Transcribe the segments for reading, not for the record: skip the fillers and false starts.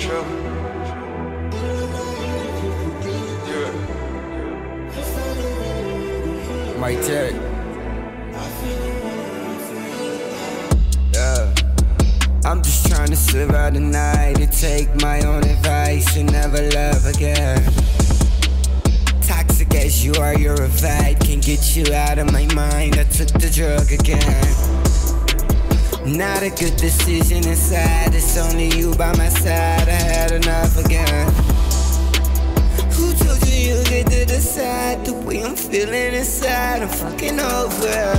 Mic check. Yeah. I'm just trying to survive the night and take my own advice and never love again. Toxic as you are, you're a vibe, can't get you out of my mind. I took the drug again. Not a good decision inside, it's only you by my side. I had enough again. Who told you you get to decide the way I'm feeling inside? I'm fucking over.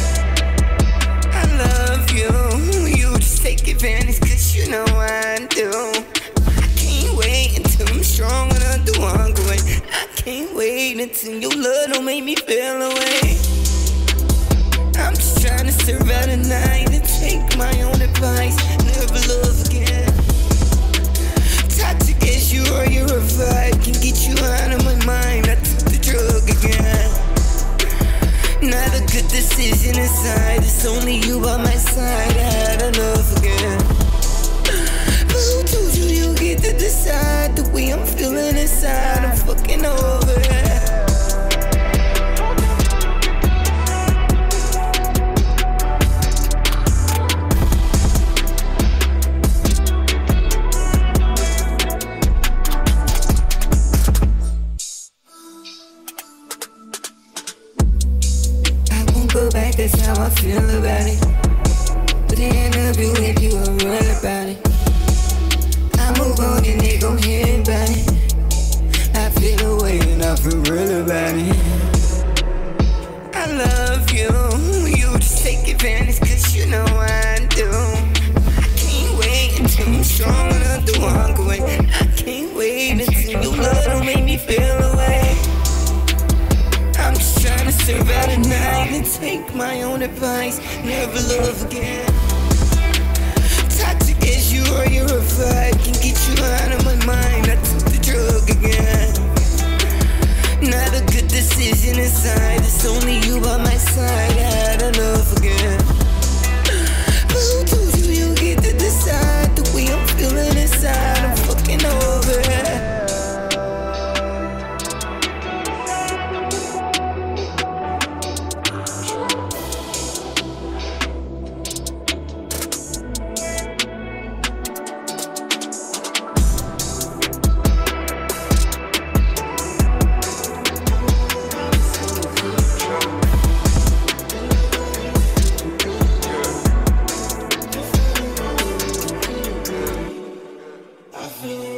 I love you, you just take advantage cause you know I do. I can't wait until I'm strong enough to walk away. I can't wait until your love don't make me feel away. I'm just trying to survive the night and take my own advice, never love again. Toxic as you are, you're a vibe, can get you out of my mind. I took the drug again. Not a good decision inside, it's only you by my side. I had enough again. But who told you you get to decide the way I'm feeling inside? I'm fucking over it. Go back, that's how I feel about it. But the interview if you were real about it. I move on and they gon' hear about it. I feel away and I feel real about it. I love you, you just take advantage cause you know I do. I can't wait until I'm strong enough to walk away. I can't wait until your love don't make me feel away. I'm just trying to survive the night and take my own advice, never love again. Toxic as you are, you're a vibe, can get you out of my mind. I took the drug again. Not a good decision inside, it's only you by my side. I had enough again. But who told you you get to decide the way I'm feeling inside? I'm fucking over it. I feel